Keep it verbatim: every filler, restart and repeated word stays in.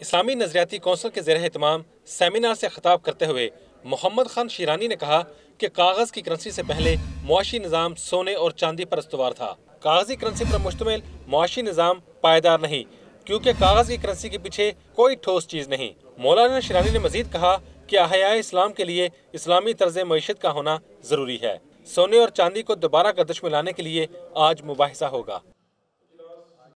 इस्लामी नजरियाती council के ज़ेर एहतमाम seminar से खिताब करते हुए मोहम्मद खान शीरानी ने कहा कि कागज की करेंसी से पहले मुआशी निज़ाम सोने और चांदी पर इस्तवार था। कागजी करेंसी पर मुश्तमिल मुआशी निज़ाम पायदार नहीं, क्योंकि कागज की करेंसी के पीछे कोई ठोस चीज नहीं। मौलाना शीरानी ने मजीद कहा कि अहयाए इस्लाम के लिए इस्लामी तर्ज मईशत का होना जरूरी है। सोने और चांदी को दोबारा गर्दिश में लाने के लिए आज मुबाहिसा होगा।